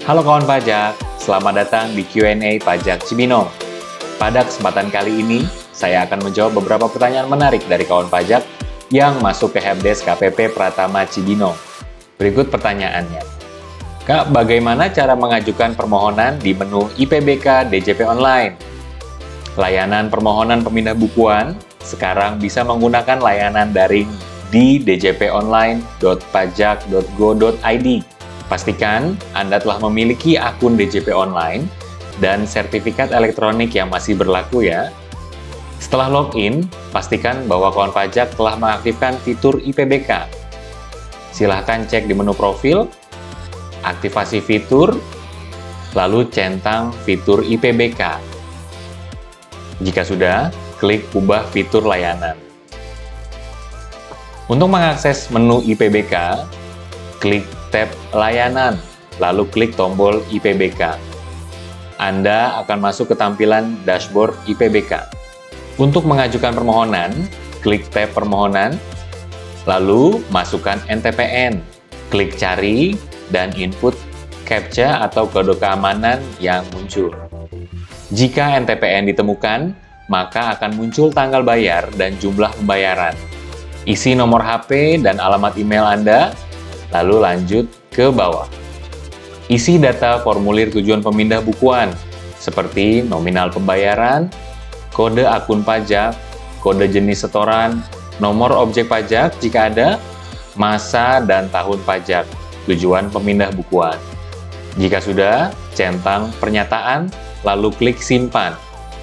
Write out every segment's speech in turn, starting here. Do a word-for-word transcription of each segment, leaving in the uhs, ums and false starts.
Halo kawan pajak, selamat datang di Q and A Pajak Cibinong. Pada kesempatan kali ini, saya akan menjawab beberapa pertanyaan menarik dari kawan pajak yang masuk ke helpdesk K P P Pratama Cibinong. Berikut pertanyaannya. Kak, bagaimana cara mengajukan permohonan di menu I P B K D J P Online? Layanan permohonan pemindah bukuan sekarang bisa menggunakan layanan daring di d j p online dot pajak dot go dot i d. Pastikan Anda telah memiliki akun D J P Online dan sertifikat elektronik yang masih berlaku ya. Setelah login, pastikan bahwa kawan pajak telah mengaktifkan fitur I P B K. Silahkan cek di menu profil, aktivasi fitur, lalu centang fitur I P B K. Jika sudah, klik ubah fitur layanan. Untuk mengakses menu I P B K, klik tab Layanan, lalu klik tombol I P B K. Anda akan masuk ke tampilan dashboard I P B K. Untuk mengajukan permohonan, klik tab Permohonan, lalu masukkan N T P N, klik Cari, dan input captcha atau kode keamanan yang muncul. Jika N T P N ditemukan, maka akan muncul tanggal bayar dan jumlah pembayaran. Isi nomor H P dan alamat email Anda, lalu lanjut ke bawah. Isi data formulir tujuan pemindah bukuan, seperti nominal pembayaran, kode akun pajak, kode jenis setoran, nomor objek pajak jika ada, masa dan tahun pajak, tujuan pemindah bukuan. Jika sudah, centang pernyataan, lalu klik simpan.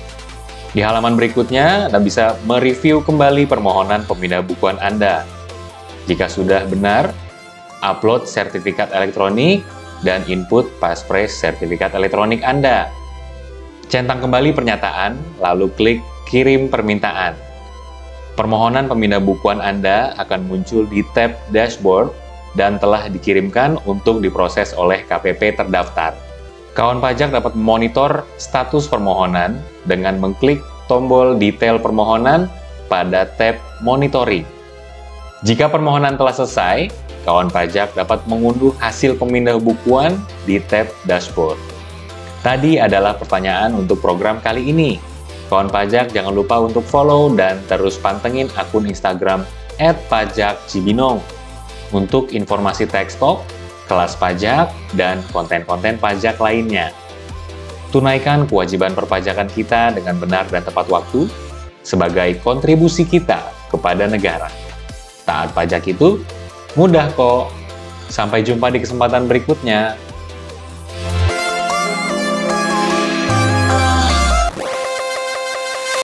Di halaman berikutnya, Anda bisa mereview kembali permohonan pemindah bukuan Anda. Jika sudah benar, upload sertifikat elektronik dan input passphrase sertifikat elektronik Anda. Centang kembali pernyataan, lalu klik kirim permintaan. Permohonan pemindah bukuan Anda akan muncul di tab dashboard dan telah dikirimkan untuk diproses oleh K P P terdaftar. Kawan pajak dapat memonitor status permohonan dengan mengklik tombol detail permohonan pada tab monitoring. Jika permohonan telah selesai, kawan pajak dapat mengunduh hasil pemindah bukuan di tab dashboard. Tadi adalah pertanyaan untuk program kali ini. Kawan pajak jangan lupa untuk follow dan terus pantengin akun Instagram et pajak cibinong untuk informasi tax talk, kelas pajak, dan konten-konten pajak lainnya. Tunaikan kewajiban perpajakan kita dengan benar dan tepat waktu sebagai kontribusi kita kepada negara. Taat pajak itu mudah kok. Sampai jumpa di kesempatan berikutnya.